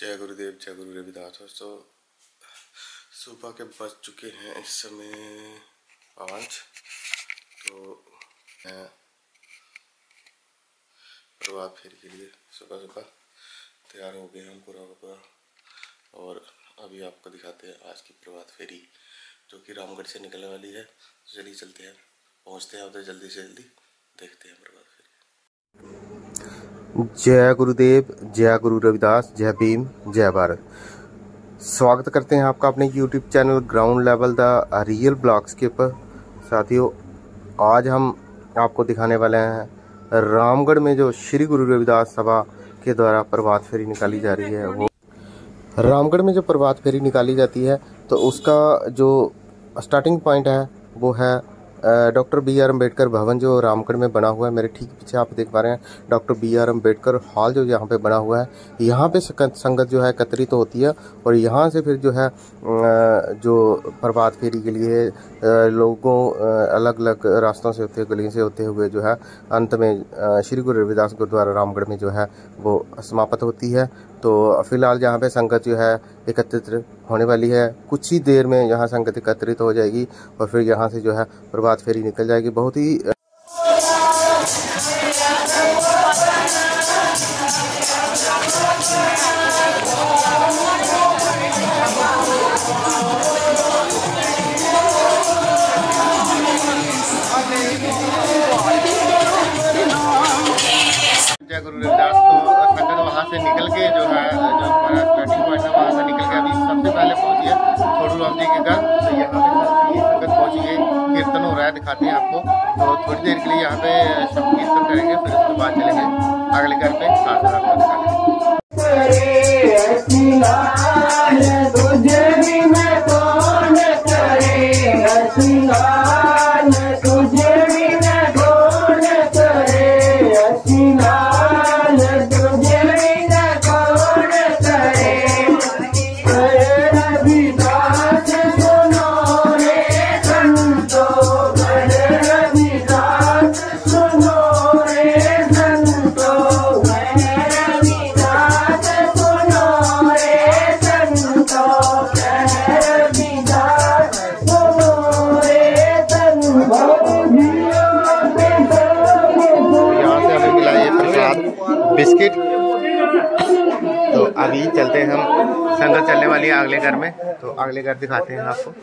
जय गुरुदेव, जय गुरु रविदास। दोस्तों, सुबह के बज चुके हैं इस समय 5। तो प्रभात फेरी के लिए सुबह सुबह तैयार हो गए हम पूरा। और अभी आपको दिखाते हैं आज की प्रभात फेरी जो कि रामगढ़ से निकलने वाली है। चलिए चलते हैं, पहुंचते हैं उधर जल्दी से जल्दी, देखते हैं प्रभात फेरी। जय गुरुदेव, जय गुरु रविदास, जय भीम, जय भारत। स्वागत करते हैं आपका अपने YouTube channel ground level the real blogs के ऊपर। साथियों, आज हम आपको दिखाने वाले हैं रामगढ़ में जो श्री गुरु रविदास सभा के द्वारा प्रभात फेरी निकाली जा रही है। वो रामगढ़ में जो प्रभात फेरी निकाली जाती है तो उसका जो स्टार्टिंग पॉइंट है वो है डॉक्टर BR अम्बेडकर भवन जो रामगढ़ में बना हुआ है। मेरे ठीक पीछे आप देख पा रहे हैं डॉक्टर BR अम्बेडकर हॉल जो यहाँ पे बना हुआ है। यहाँ पे संगत जो है एकत्रित तो होती है और यहाँ से फिर जो है जो प्रभात फेरी के लिए लोगों अलग अलग रास्तों से होते गलियों से होते हुए जो है अंत में श्री गुरु रविदास गुरुद्वारा रामगढ़ में जो है वो समाप्त होती है। तो फिलहाल यहाँ पे संगत जो है एकत्रित होने वाली है। कुछ ही देर में यहाँ संगत एकत्रित हो जाएगी और फिर यहाँ से जो है प्रभात फेरी निकल जाएगी। बहुत ही जय गुरु रविदास। तो संगत वहाँ से निकल के जो है जो हमारा स्टार्टिंग पॉइंट है वहाँ से निकल के अभी सबसे पहले पहुँची है छोटू राम जी के घर। तो यहाँ पे ये संगत पहुँची है, कीर्तन हो रहा है, दिखाते हैं आपको। तो थोड़ी देर के लिए यहाँ पे शब्द कीर्तन करेंगे, फिर उसके बाद चलेंगे अगले घर पे, साथ में आपको दिखाएंगे। बिस्किट। तो अभी चलते हैं हम, संगत चलने वाली है अगले घर में, तो अगले घर दिखाते हैं आपको।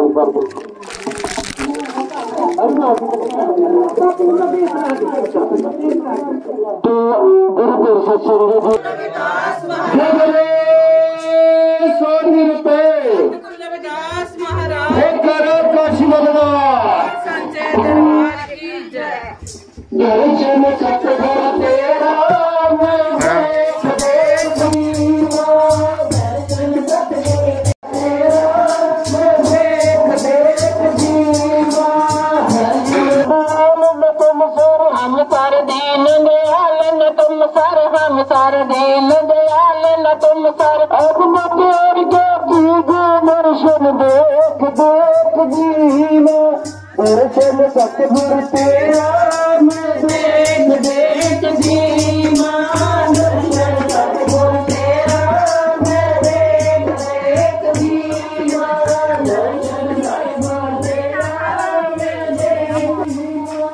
सतगुरु तेरा मैं देख देख जीवा, सतगुरु तेरा मैं देख देख जीवा, सतगुरु तेरा मैं देख जीवा,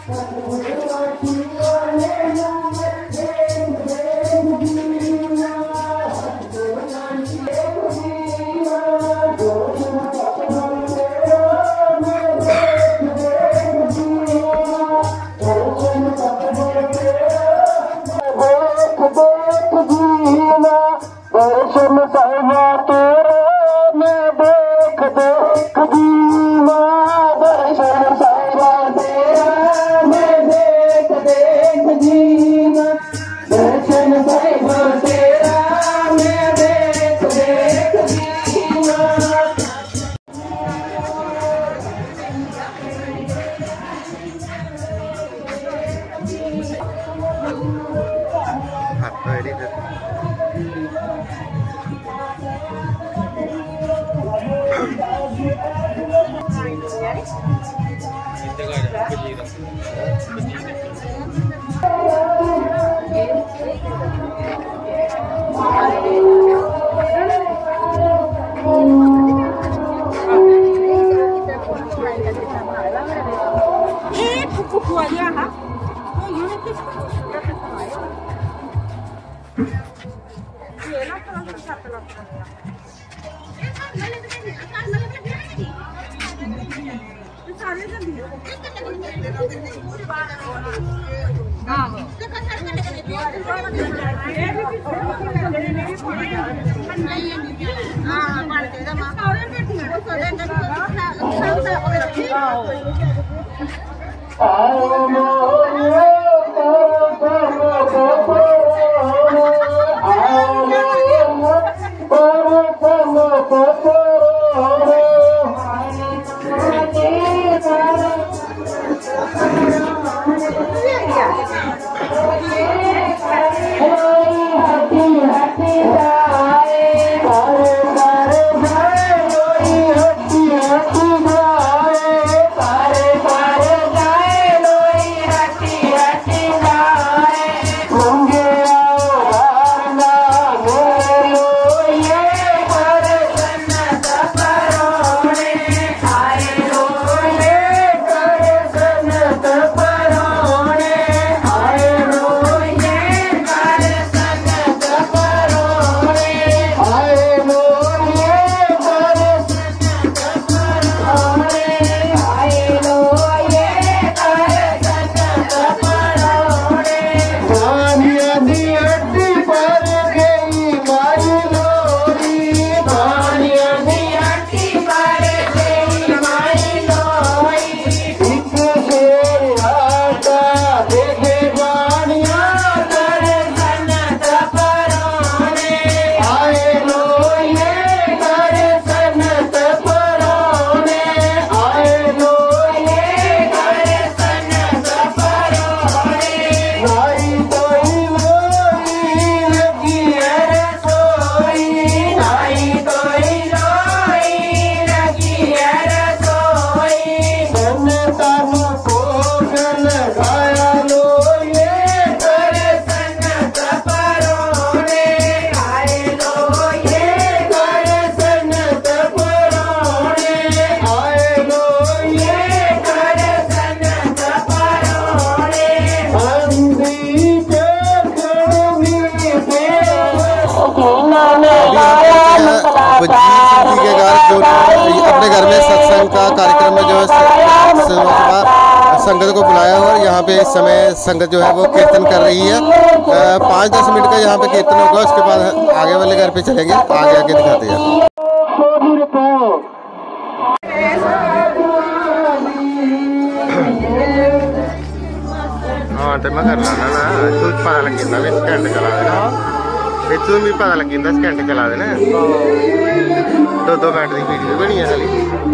दर्शन साहिबा तेरा मैं देख देख जीवा, दर्शन साहिबा तेरा मैं देख देख जीवा, दर्शन साहिबा तेरा मैं देख देख जीवा। वजीर सिंह के घर जो अपने घर में सत्संग का कार्यक्रम में जो है संगत को बुलाया और यहाँ पे इस समय संगत जो है वो कीर्तन कर रही है। 5-10 मिनट का यहाँ पे कीर्तन होगा, उसके बाद आगे वाले घर पे चलेंगे, आगे आगे दिखाते हैं। हाँ तो मैं करना ना तू पता लगी घंटे चला देना, तू भी पता लगी घंटे चला देना। 2-2 मिनट की वीडियो बनी है खाली।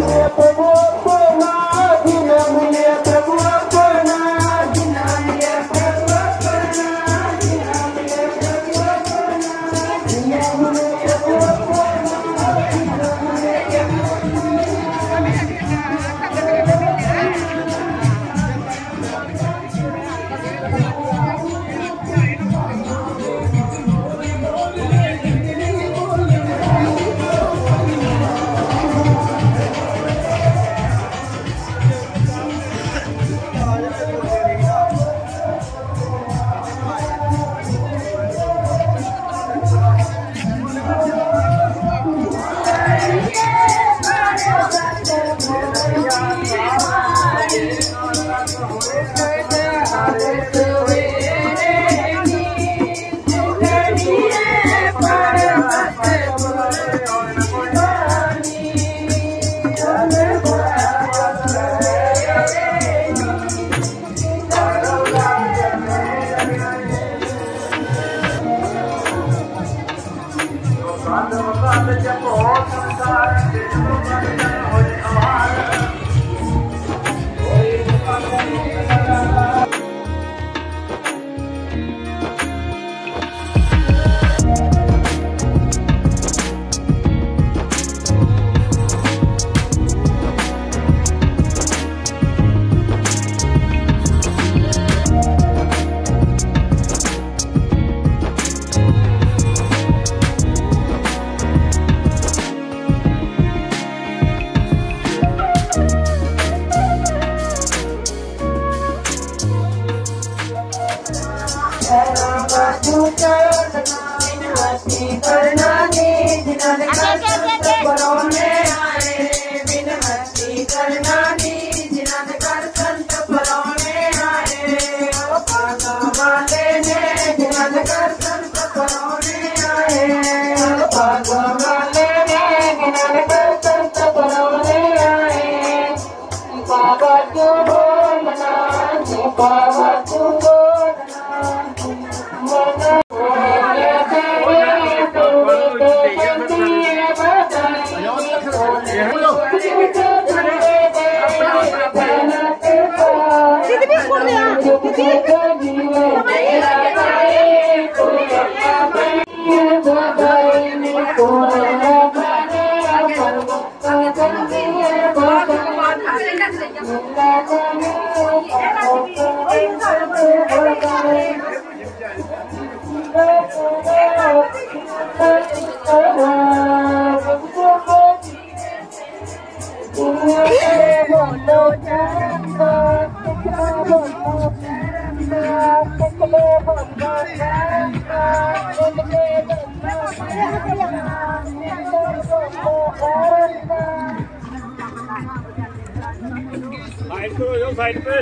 साइड पे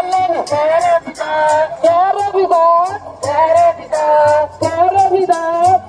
Ramadan,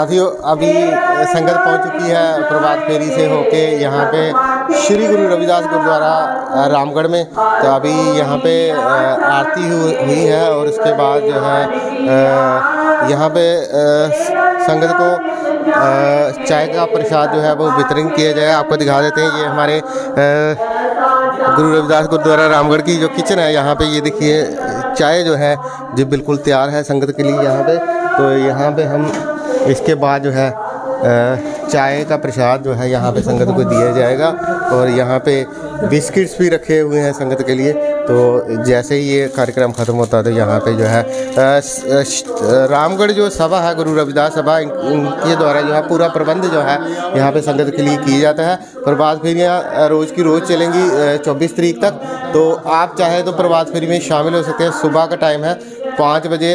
साथियों अभी संगत पहुंच चुकी है प्रभात फेरी से होके यहाँ पे श्री गुरु रविदास गुरुद्वारा रामगढ़ में। तो अभी यहाँ पे आरती हुई है और उसके बाद जो है यहाँ पे संगत को चाय का प्रसाद जो है वो वितरण किया जाएगा। आपको दिखा देते हैं, ये हमारे गुरु रविदास गुरुद्वारा रामगढ़ की जो किचन है, यहाँ पे ये देखिए चाय जो है जो बिल्कुल तैयार है संगत के लिए यहाँ पे। तो यहाँ पे हम इसके बाद जो है चाय का प्रसाद जो है यहाँ पे संगत को दिया जाएगा और यहाँ पे बिस्किट्स भी रखे हुए हैं संगत के लिए। तो जैसे ही ये कार्यक्रम ख़त्म होता है तो यहाँ पे जो है रामगढ़ जो सभा है गुरु रविदास सभा, इनके द्वारा जो है पूरा प्रबंध जो है यहाँ पे संगत के लिए किया जाता है। प्रभात फेरियाँ रोज़ की रोज़ चलेंगी 24 तारीख तक। तो आप चाहे तो प्रभात फेरी में शामिल हो सकते हैं। सुबह का टाइम है 5 बजे,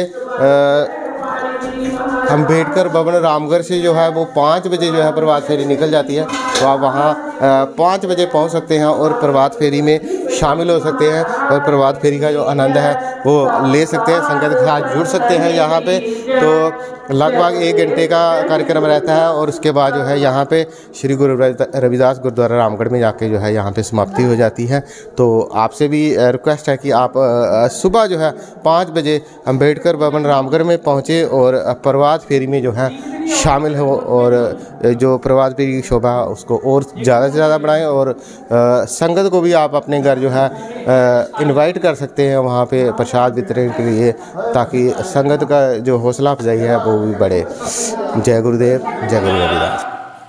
अम्बेडकर भवन रामगढ़ से जो है वो 5 बजे जो है प्रभात फेरी निकल जाती है। तो आप वहाँ 5 बजे पहुँच सकते हैं और प्रभात फेरी में शामिल हो सकते हैं और प्रभात फेरी का जो आनंद है वो ले सकते हैं, संगत के साथ जुड़ सकते हैं यहाँ पे। तो लगभग 1 घंटे का कार्यक्रम रहता है और उसके बाद जो है यहाँ पे श्री गुरु रविदास गुरुद्वारा रामगढ़ में जाके जो है यहाँ पे समाप्ति हो जाती है। तो आपसे भी रिक्वेस्ट है कि आप सुबह जो है 5 बजे अम्बेडकर भवन रामगढ़ में पहुँचे और प्रभात फेरी में जो है शामिल हो और जो प्रभात फेरी की शोभा उसको और ज़्यादा से ज़्यादा बढ़ाएं। और संगत को भी आप अपने घर जो है इनवाइट कर सकते हैं वहाँ पे प्रसाद वितरण के लिए, ताकि संगत का जो हौसला अफजाई है वो भी बढ़े। जय गुरुदेव, जय गुरु रविदास।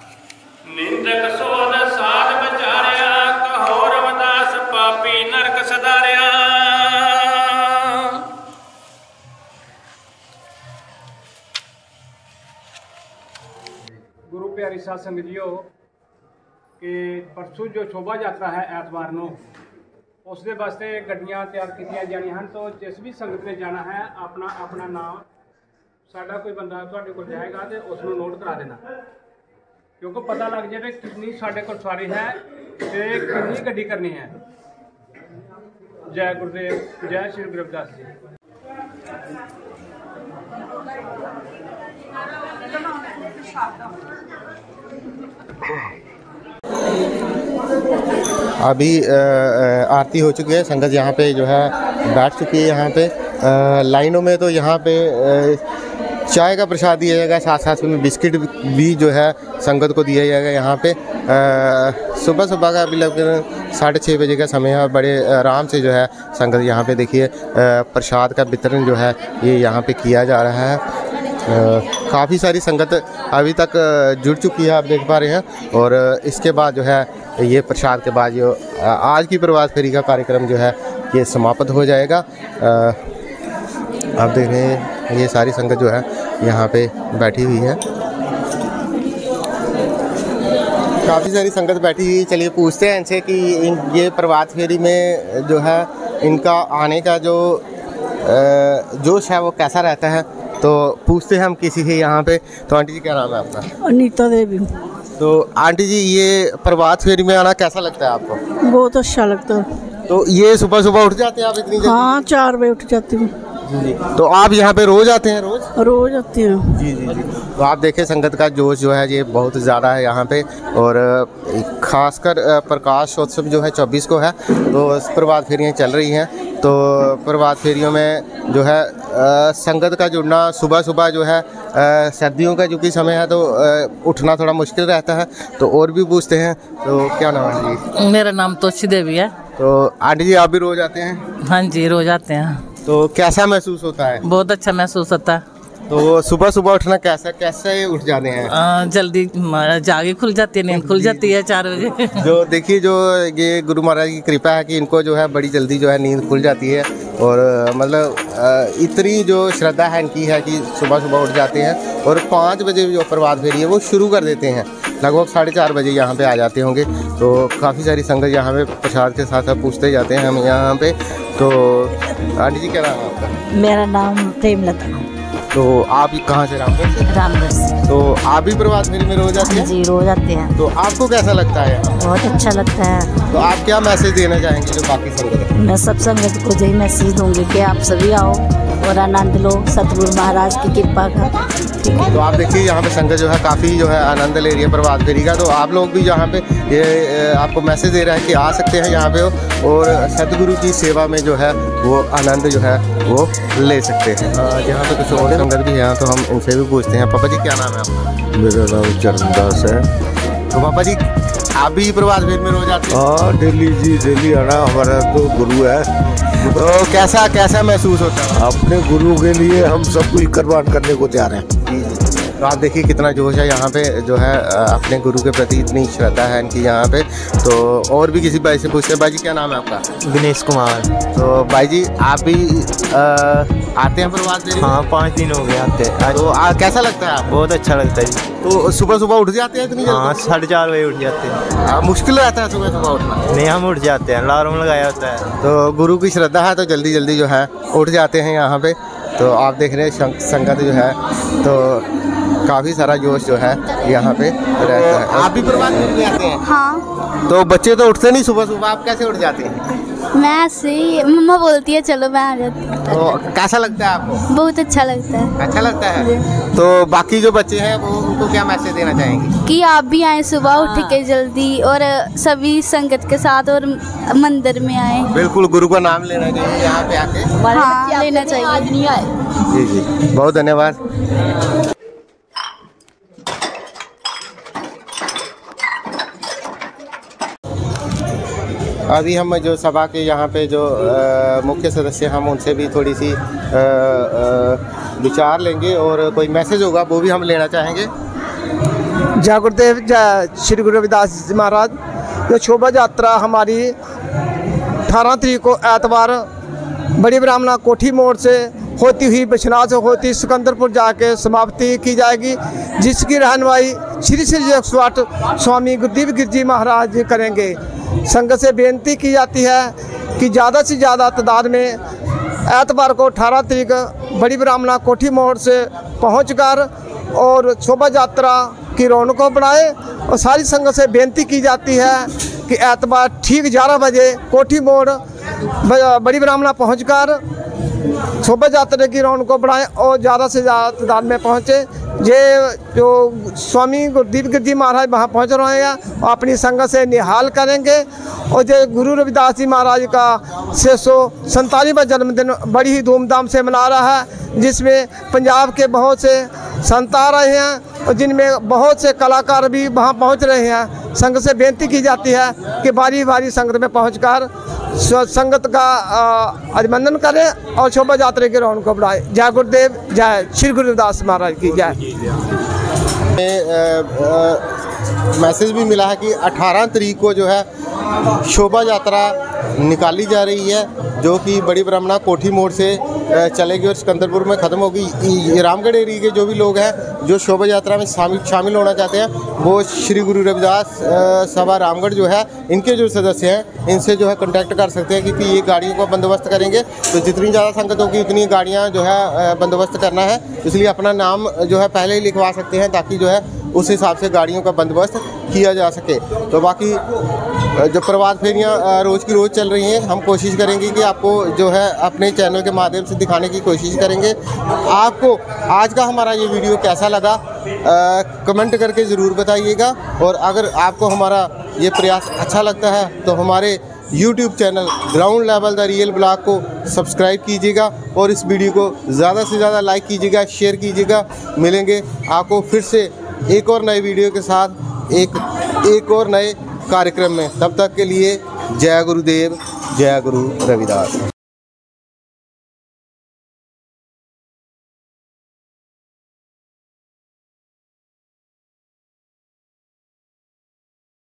गुरु प्यारी साध संगत जीओ कि परसों जो शोभा यात्रा है एतवार को उसके वास्ते गड्डियां तैयार की जानियां हैं। तो जिस भी संगत ने जाना है अपना अपना नाम साडा कोई बंदा तुहाडे कोल जाएगा तो उसको नोट करा देना, क्योंकि पता लग जाए कितनी साडे कोल सवारी है तो कितनी गड्डी करनी है। जय गुरुदेव, जय श्री गुरु रविदास जी। अभी आरती हो चुकी है, संगत यहाँ पे जो है बैठ चुकी है यहाँ पे लाइनों में। तो यहाँ पे चाय का प्रसाद दिया जाएगा, साथ साथ में बिस्किट भी जो है संगत को दिया जाएगा यहाँ पे। सुबह सुबह का अभी लगभग 6:30 बजे का समय है। बड़े आराम से जो है संगत यहाँ पे देखिए प्रसाद का वितरण जो है ये यहाँ पे किया जा रहा है। काफ़ी सारी संगत अभी तक जुड़ चुकी है, आप देख पा रहे हैं। और इसके बाद जो है ये प्रसाद के बाद जो आज की प्रभात फेरी का कार्यक्रम जो है ये समाप्त हो जाएगा। आप देख रहे हैं ये सारी संगत जो है यहाँ पे बैठी हुई है, काफ़ी सारी संगत बैठी हुई। चलिए पूछते हैं इनसे कि ये प्रभात फेरी में जो है इनका आने का जो जोश है वो कैसा रहता है। तो पूछते हैं हम किसी से यहाँ पे। तो आंटी जी क्या नाम है आपका? अनीता देवी। तो आंटी जी ये प्रभात फेरी में आना कैसा लगता है आपको? बहुत अच्छा लगता है। तो ये सुबह सुबह उठ जाते हैं आप इतनी जल्दी? हाँ 4 बजे उठ जाती हूँ। जी। तो आप यहाँ पे रोज आते हैं? रोज आती हूँ। जी जी जी। तो आप देखें संगत का जोश जो है ये बहुत ज़्यादा है यहाँ पे। और ख़ासकर प्रकाश उत्सव जो है 24 को है, तो प्रभात फेरियाँ चल रही हैं। तो प्रभात फेरियों में जो है संगत का जुड़ना सुबह सुबह जो है सर्दियों का चूँकि समय है तो उठना थोड़ा मुश्किल रहता है। तो और भी पूछते हैं। तो क्या नाम है जी? मेरा नाम तोशी देवी है। तो आंटी जी आप भी रोज़ आते हैं? हाँ जी रोज आते हैं। तो कैसा महसूस होता है? बहुत अच्छा महसूस होता है। तो सुबह सुबह उठना कैसे उठ जाते हैं? जल्दी जागी खुल जाती है, नींद खुल जाती है 4 बजे। जो देखिए जो ये गुरु महाराज की कृपा है कि इनको जो है बड़ी जल्दी जो है नींद खुल जाती है। और मतलब इतनी जो श्रद्धा है इनकी है कि सुबह सुबह उठ जाते हैं और 5 बजे जो प्रभात फेरी है वो शुरू कर देते हैं। लगभग 4:30 बजे यहाँ पे आ जाते होंगे। तो काफ़ी सारी संगत यहाँ पे प्रसाद के साथ साथ पूछते जाते हैं हम यहाँ पे। तो आंटी जी क्या नाम है आपका? मेरा नाम प्रेमलता। तो आप कहाँ से? रामगढ़ से। रामगढ़ से। तो आप भी प्रभात फेरी में रोज आते हैं? जी रोज आते हैं। तो आपको कैसा लगता है? बहुत अच्छा लगता है। तो आप क्या मैसेज देना चाहेंगे जो बाकी संगत है? मैं सब संगत को यही मैसेज दूंगी कि आप सभी आओ और आनंद लो सतगुरु महाराज की कृपा का। तो आप देखिए यहाँ पे संगत जो है काफ़ी जो है आनंद ले रही है प्रभात फेरी का। तो आप लोग भी यहाँ पे ये आपको मैसेज दे रहा है कि आ सकते हैं यहाँ पे और सतगुरु की सेवा में जो है वो आनंद जो है वो ले सकते हैं। यहाँ पे कुछ और संगत भी हैं तो हम इनसे भी पूछते हैं। पापा जी क्या नाम है आपका? मेरा नाम चरणदास है। तो पापा जी आप भी प्रभात फेरी में रोज आते हैं? हाँ डेली जी, डेली आना हमारा तो गुरु है। तो कैसा महसूस होता है? अपने गुरु के लिए हम सब कुछ कुर्बान करने को तैयार हैं। तो आप देखिए कितना जोश है यहाँ पे जो है अपने गुरु के प्रति इतनी श्रद्धा है इनकी यहाँ पे। तो और भी किसी भाई से पूछते हैं। भाई जी क्या नाम है आपका? दिनेश कुमार। तो भाई जी आप भी आते हैं प्रभात फेरी? हाँ 5 दिन हो गए आते हैं। तो कैसा लगता है आपको? बहुत अच्छा लगता है जी। तो सुबह सुबह उठ जाते हैं इतनी हाँ जल्दी? 4:30 बजे उठ जाते हैं। मुश्किल रहता है सुबह सुबह उठना? नहीं हम उठ जाते हैं, अलार्म लगाया होता है। तो गुरु की श्रद्धा है तो जल्दी जल्दी जो है उठ जाते हैं यहाँ पे। तो आप देख रहे हैं संगत जो है तो काफ़ी सारा जोश जो है यहाँ पे रहता है। आप भी प्रभात फेरी में आते हैं? हाँ। तो बच्चे तो उठते नहीं सुबह सुबह, आप कैसे उठ जाते हैं? मैं ऐसे ही, मम्मा बोलती है चलो मैं आ जाती हूँ। तो कैसा लगता है आपको? बहुत अच्छा लगता है। अच्छा लगता है। तो बाकी जो बच्चे हैं वो उनको क्या मैसेज देना चाहेंगे? कि आप भी आए सुबह उठ के जल्दी और सभी संगत के साथ और मंदिर में आए। बिल्कुल गुरु का नाम लेना चाहिए यहाँ पे आके। हाँ लेना चाहिए। आज नहीं आए। जी जी बहुत धन्यवाद। अभी हम जो सभा के यहाँ पे जो मुख्य सदस्य हम उनसे भी थोड़ी सी विचार लेंगे और कोई मैसेज होगा वो भी हम लेना चाहेंगे। जय गुरुदेव, जय श्री गुरु रविदास जी महाराज। ये शोभा यात्रा हमारी 18 तारीख को एतवार बड़ी ब्राह्मणा कोठी मोड़ से होती हुई बिछना से होती सिकंदरपुर जाके समाप्ति की जाएगी, जिसकी रहनुमाई श्री श्री 108 स्वामी गुरुदेव गिर जी महाराज करेंगे। संगत से बेनती की जाती है कि ज़्यादा से ज़्यादा तादाद में एतवार को 18 तारीख बड़ी ब्राह्मणा कोठी मोड़ से पहुंचकर और शोभा यात्रा की रौनक को बढ़ाए। और सारी संगत से बेनती की जाती है कि एतवार ठीक 11 बजे कोठी मोड़ बड़ी ब्राह्मणा पहुंचकर शोभा यात्रा की रौनक को बढ़ाएं और ज़्यादा से ज़्यादा तादाद में पहुँचे। ये जो स्वामी गुरुदेव गिर जी महाराज वहाँ पहुँच रहे हैं और अपनी संगत से निहाल करेंगे। और जो गुरु रविदास जी महाराज का 647वां जन्मदिन बड़ी ही धूमधाम से मना रहा है, जिसमें पंजाब के बहुत से संत आ रहे हैं और जिनमें बहुत से कलाकार भी वहाँ पहुँच रहे हैं। संगत से बेनती की जाती है कि बारी बारी संगत में पहुँचकर संगत का अभिनंदन करें और शोभा यात्रा के रौनक को बढ़ाए। जय गुरुदेव, जय श्री गुरु रविदास महाराज की जय। मैसेज भी मिला है कि 18 तारीख को जो है शोभा यात्रा निकाली जा रही है, जो कि बड़ी ब्राह्मणा कोठी मोड़ से चलेगी और सिकंदरपुर में ख़त्म होगी। रामगढ़ एरिया के जो भी लोग हैं जो शोभा यात्रा में शामिल होना चाहते हैं वो श्री गुरु रविदास सभा रामगढ़ जो है इनके जो सदस्य हैं इनसे जो है कांटेक्ट कर सकते हैं, क्योंकि ये गाड़ियों का बंदोबस्त करेंगे। तो जितनी ज़्यादा संगत होगी उतनी गाड़ियाँ जो है बंदोबस्त करना है, इसलिए अपना नाम जो है पहले ही लिखवा सकते हैं ताकि जो है उस हिसाब से गाड़ियों का बंदोबस्त किया जा सके। तो बाकी जो प्रभात फेरियाँ रोज़ की रोज़ चल रही हैं, हम कोशिश करेंगे कि आपको जो है अपने चैनल के माध्यम से दिखाने की कोशिश करेंगे। आपको आज का हमारा ये वीडियो कैसा लगा कमेंट करके ज़रूर बताइएगा। और अगर आपको हमारा ये प्रयास अच्छा लगता है तो हमारे YouTube channel ground level the real blog को सब्सक्राइब कीजिएगा और इस वीडियो को ज़्यादा से ज़्यादा लाइक कीजिएगा, शेयर कीजिएगा। मिलेंगे आपको फिर से एक और नए वीडियो के साथ एक और नए कार्यक्रम में। तब तक के लिए जय गुरुदेव, जय गुरु रविदास।